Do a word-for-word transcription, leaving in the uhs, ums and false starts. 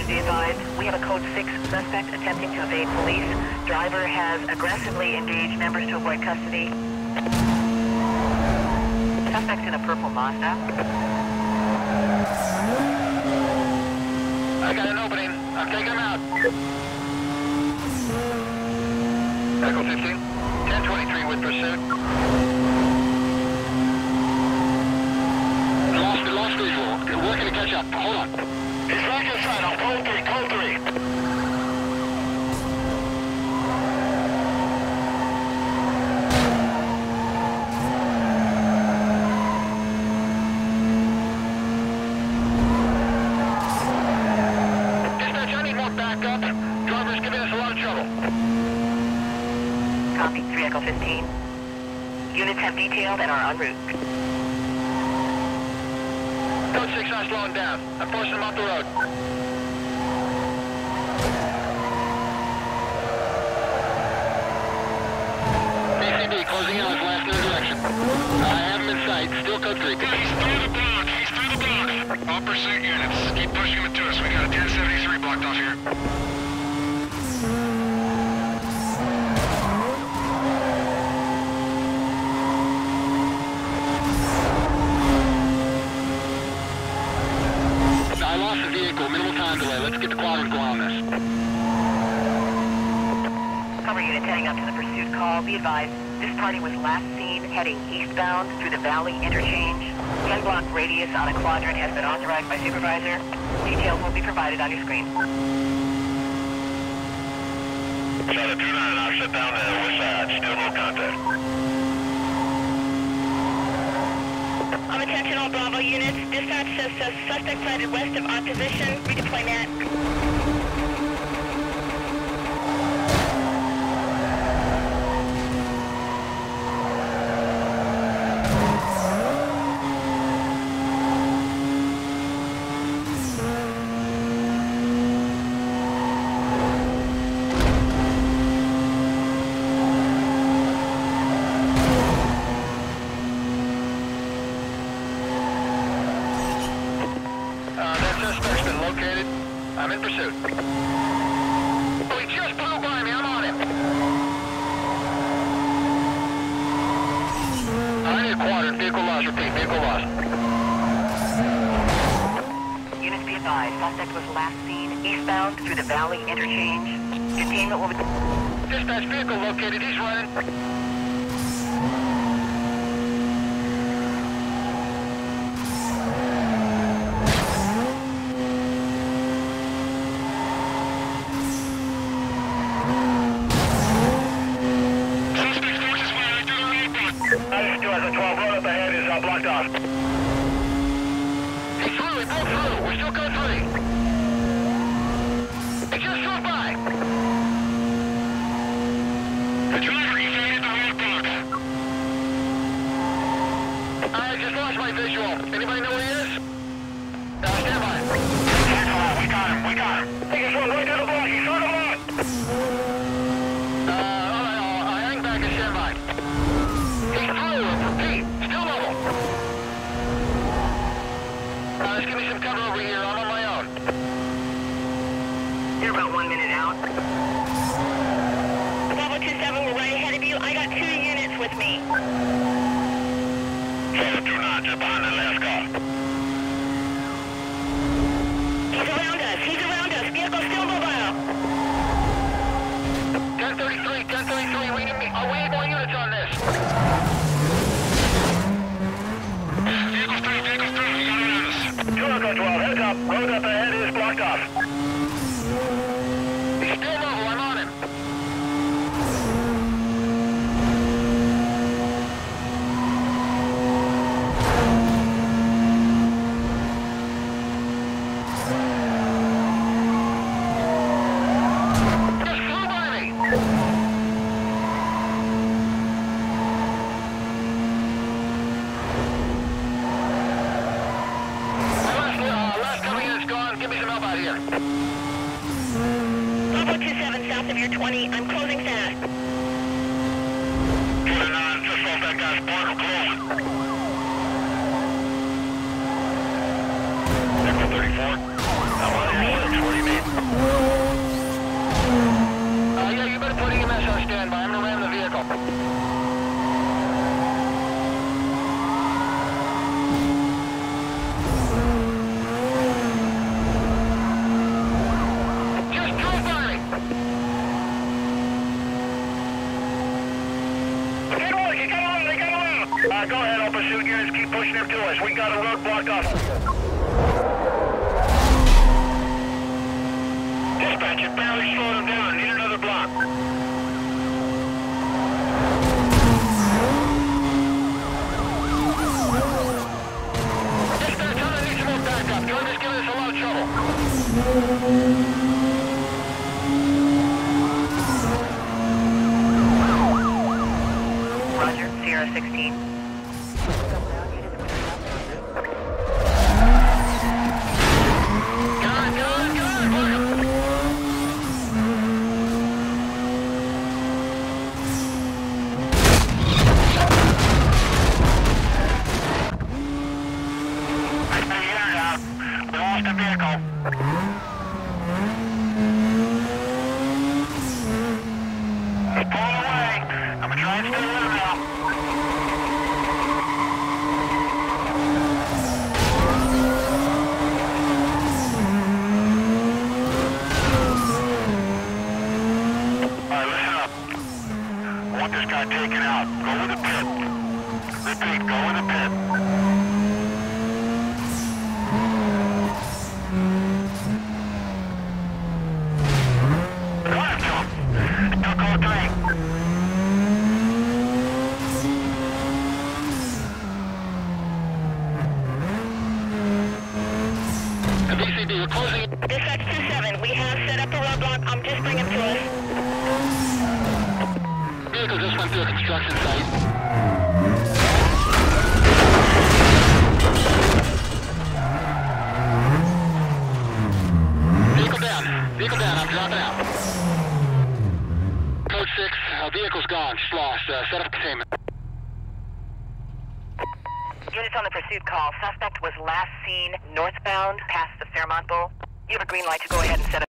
Be advised, we have a code six suspect attempting to evade police. Driver has aggressively engaged members to avoid custody. Suspect's in a purple Mazda. I got an opening. I'm taking him out. Echo fifteen. ten twenty-three with pursuit. Lost, lost visual. We're working to catch up. Hold on. He's back inside. I'll code three. Code three. Dispatch, I need more backup. Driver's giving us a lot of trouble. Copy, three Echo fifteen. Units have detailed and are en route. Code six not slowing down. I'm forcing him off the road. B C B closing in on his last new direction. I have him in sight. Still code three. Yeah, he's through the block. He's through the block. All pursuit units, keep pushing him to us. We got a ten seventy-three blocked off here. I lost the vehicle. Minimal time delay. Let's get the quadrant going on this. Cover unit heading up to the pursuit call. Be advised, this party was last seen heading eastbound through the Valley Interchange. ten block radius on a quadrant has been authorized by supervisor. Details will be provided on your screen. Charlie two nine, I've shut down the west side. Still no contact. Um, attention all Bravo units. Dispatch says uh, suspect sighted west of our position. Redeploy net. I'm in pursuit. Oh, he just blew by me. I'm on him. I need a quadrant. Vehicle lost. Repeat. Vehicle lost. Units be advised, suspect was last seen eastbound through the Valley Interchange. Containment will be... Dispatch, vehicle located. He's running. twelve, road up ahead is uh, blocked off. He's through, he broke through. We're still code three. He just drove by. The driver evaded the roadblock. I just lost my visual. Anybody know where he is? Uh, stand by. We got him, we got him. He just went right to the block, he's on the block. Uh, alright, I'll, I'll hang back and stand by. He's through, repeat, still level. Uh, let's give me some cover over here, I'm on my own. You're about one minute out. Bravo two seven, we're right ahead of you. I got two units with me. Charlie two nine, just behind that last car. He's around us, he's around us. Vehicle still mobile. ten thirty-three, ten thirty-three, we need, me, uh, we need more units on this. Vehicle three, vehicle three, you got around us. two Echo twelve, heads up. Road up ahead is blocked off. He's still level, I'm on him. Just flew by me. My last, uh, last couple units gone. Give me some help out here. Bravo two seven, south of your twenty. I'm closing fast. two nine, just off that guy's portal closing. Echo thirty-four. I'm on your six, where do you mean? Uh, go ahead, all pursuit units. Keep pushing him to us. We got a roadblock up. Dispatch, it barely slowed him down. Need another block. Dispatch, I'm gonna need some more backup. Jordan is giving us a lot of trouble. Roger, Sierra sixteen. Taken out. Go with the pit. Repeat, go with the pit. Left him. Duck all three. V C B, we're closing. Dispatch two seven, we have set up a roadblock. Um, just bring him to us. Vehicles just went through a construction site. Vehicle down. Vehicle down. I'm dropping out. Code six. Uh, vehicle's gone. Just lost. Uh, set up containment. Units on the pursuit call. Suspect was last seen northbound past the Fairmont Bowl. You have a green light to go ahead and set up